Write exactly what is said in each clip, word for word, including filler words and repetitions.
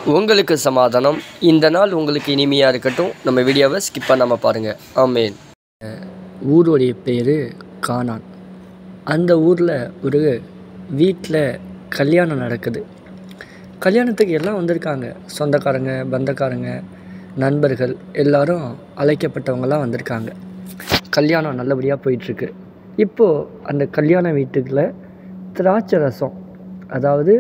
உங்களுக்கு சமாதானம். இந்த நாள் உங்களுக்கு இனிமையாக இருக்கட்டும். நம்ம வீடியோவை ஸ்கிப் பண்ணாமல் பாருங்கள். ஆமேன். ஊருடைய பேர் கானான். அந்த ஊரில் ஒரு வீட்டில் கல்யாணம் நடக்குது. கல்யாணத்துக்கு எல்லாம் வந்திருக்காங்க. சொந்தக்காரங்க, பந்தக்காரங்க, நண்பர்கள் எல்லாரும் அழைக்கப்பட்டவங்களாம் வந்திருக்காங்க. கல்யாணம் நல்லபடியாக போயிட்டுருக்கு. இப்போது அந்த கல்யாண வீட்டுக்குள்ள திராட்சை ரசம், அதாவது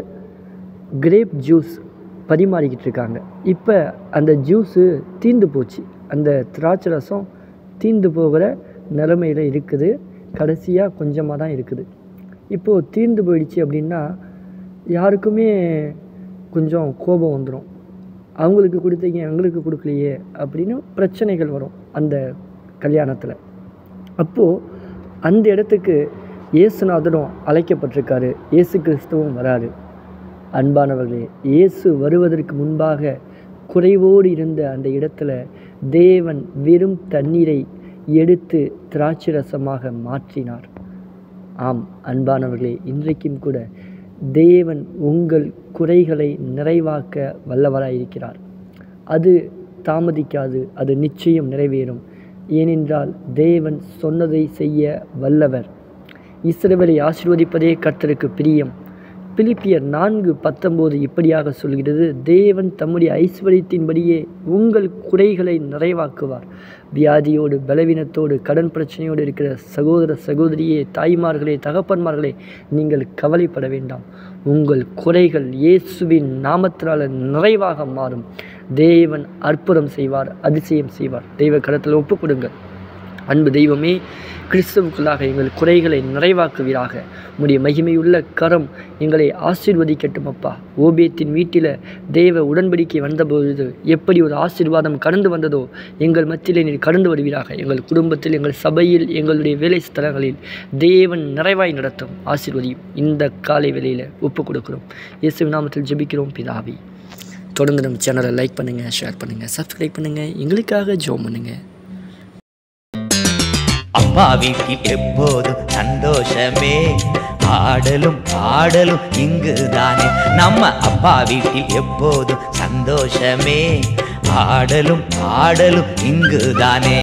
கிரேப் ஜூஸ் பரிமாறிக்கிட்டு இருக்காங்க. இப்போ அந்த ஜூஸு தீர்ந்து போச்சு. அந்த திராட்சை ரசம் தீர்ந்து போகிற நிலைமையில் இருக்குது. கடைசியாக கொஞ்சமாக தான் இருக்குது. இப்போது தீர்ந்து போயிடுச்சு அப்படின்னா யாருக்குமே கொஞ்சம் கோபம் வந்துடும். அவங்களுக்கு கொடுத்தீங்க, எங்களுக்கு கொடுக்கலையே அப்படின்னு பிரச்சனைகள் வரும் அந்த கல்யாணத்தில். அப்போது அந்த இடத்துக்கு இயேசுநாதரும் அழைக்கப்பட்டிருக்காரு. இயேசு கிறிஸ்துவும் வராரு. அன்பானவர்களே, இயேசு வருவதற்கு முன்பாக குறைவோடு இருந்த அந்த இடத்துல தேவன் வெறும் தண்ணீரை எடுத்து திராட்சை ரசமாக மாற்றினார். ஆம் அன்பானவர்களே, இன்றைக்கும் கூட தேவன் உங்கள் குறைகளை நிறைவாக்க வல்லவராயிருக்கிறார். அது தாமதிக்காது, அது நிச்சயம் நிறைவேறும். ஏனென்றால் தேவன் சொன்னதை செய்ய வல்லவர். இஸ்ரவேலை ஆசீர்வதிப்பதே கர்த்தருக்கு பிரியம். பிலிப்பியர் நான்கு பத்தொம்போது இப்படியாக சொல்கிறது, தேவன் தம்முடைய ஐஸ்வர்யத்தின்படியே உங்கள் குறைகளை நிறைவாக்குவார். வியாதியோடு, பலவீனத்தோடு, கடன் பிரச்சனையோடு இருக்கிற சகோதர சகோதரியே, தாய்மார்களே, தகப்பன்மார்களே, நீங்கள் கவலைப்பட வேண்டாம். உங்கள் குறைகள் இயேசுவின் நாமத்தினால் நிறைவாக மாறும். தேவன் அற்புதம் செய்வார், அதிசயம் செய்வார். தெய்வ கரத்தில் ஒப்பு கொடுங்கள். அன்பு தெய்வமே, கிறிஸ்துவுக்குள்ளாக எங்கள் குறைகளை நிறைவாக்குவீராக. உம்முடைய மகிமையுள்ள கரம் எங்களை ஆசீர்வதிக்கட்டும் அப்பா. ஓபேத்தின் வீட்டில் தேவ உடன்படிக்கை வந்தபொழுது எப்படி ஒரு ஆசீர்வாதம் கடந்து வந்ததோ எங்கள் மத்தியிலே நீர் கடந்து வருவீராக. எங்கள் குடும்பத்தில், எங்கள் சபையில், எங்களுடைய வேலை ஸ்தலங்களில் தேவன் நிறைவாய் நடத்தும். ஆசீர்வதியும். இந்த காலை வேளையில் ஒப்பு கொடுக்கிறோம். இயேசுவின் நாமத்தில் ஜெபிக்கிறோம் பிதாவே. தொடர்ந்து நம்ம சேனலை லைக் பண்ணுங்கள், ஷேர் பண்ணுங்கள், சப்ஸ்கிரைப் பண்ணுங்கள். எங்களுக்காக ஜெபம் பண்ணுங்கள். அப்பா வீட்டில் எப்போதும் சந்தோஷமே, ஆடலும் பாடலும் இங்குதானே. நம்ம அப்பா வீட்டில் எப்போதும் சந்தோஷமே, ஆடலும் பாடலும் இங்குதானே.